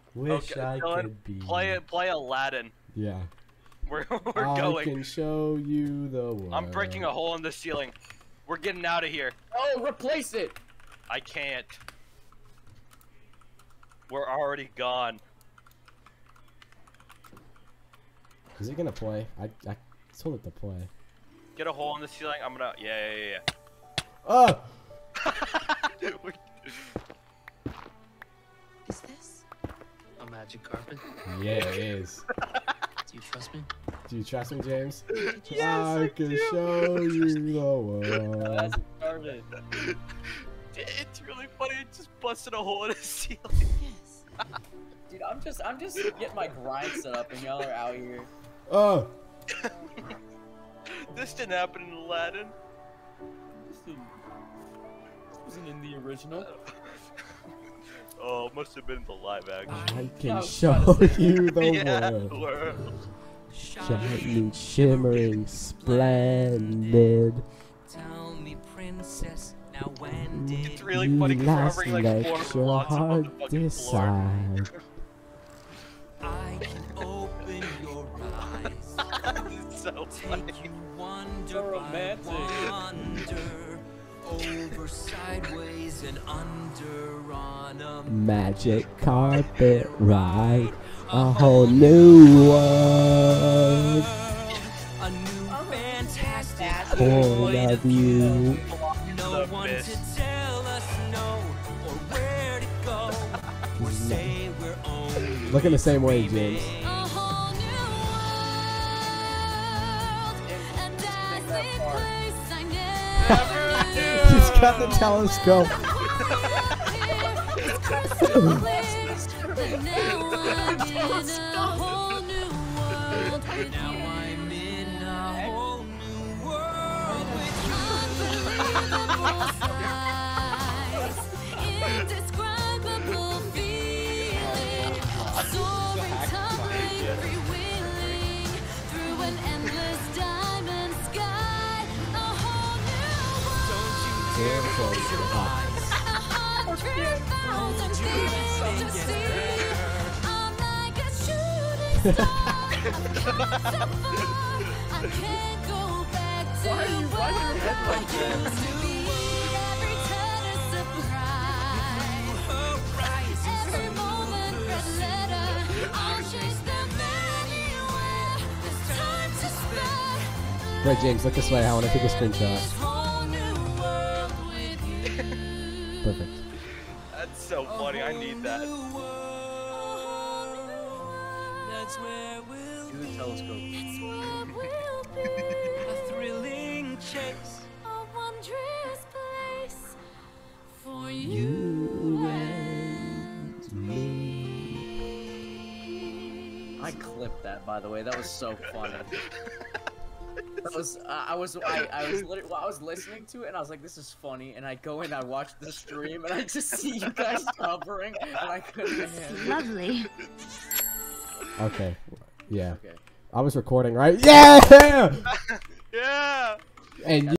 Wish I Dylan, could be. Play Aladdin. Yeah. We're I going. can show you the world. I'm breaking a hole in the ceiling. We're getting out of here. Oh, replace it. I can't. We're already gone. Is it gonna play? I told it to play. Get a hole in the ceiling. I'm gonna. Yeah. Oh! Is this a magic carpet? Yeah, it is. Do you trust me? Do you trust me, James? Yes, I can do. show you the world. That's garbage. It's really funny. It just busted a hole in the ceiling. Yes. Dude, I'm just getting my grind set up, and y'all are out here. Oh! This didn't happen in Aladdin. This wasn't in the original. Oh, it must have been the live action. I can was show trying to say you the Yeah, world. world. Shining, shimmering, splendid. Tell me, princess, now when did It's really funny because we're hovering like let 400 your blocks above heart the fucking floor. decide. I can open your eyes, It's so funny. take you wonder So by romantic. wonder, over, sideways, and under on a Magic carpet ride, a whole new world. a new fantastic Point of view. No The one best. to tell us no or where to go or say we're only Looking the same way, James. A whole new world, and I see place I never knew. He's got the telescope. It's crystal clear, but now I'm in a whole new world with now you. I'm in a whole new world with Unbelievable sights, indescribable feeling, soaring, tumbling, freewheeling through an endless diamond sky. A whole new world, 100,000 things to see. I'm like a shooting star, so far I can't go back to where I used to be. Every turn a surprise, every moment red letter. I'll chase them anywhere. There's time to spare. Wait, James, look this way. I want to take a screenshot. This whole new world with you. Perfect. That's so funny. I need that. that's where we'll Do the telescope. It's where we'll be. a thrilling chase. A wondrous place for you You and me. I clipped that, by the way. That was so funny. That was I was listening to it and I was like, this is funny. And I go in, I watch the stream, and I just see you guys hovering, and I couldn't handle it. Lovely. Okay. Yeah. Okay. I was recording, right? Yeah! Yeah. And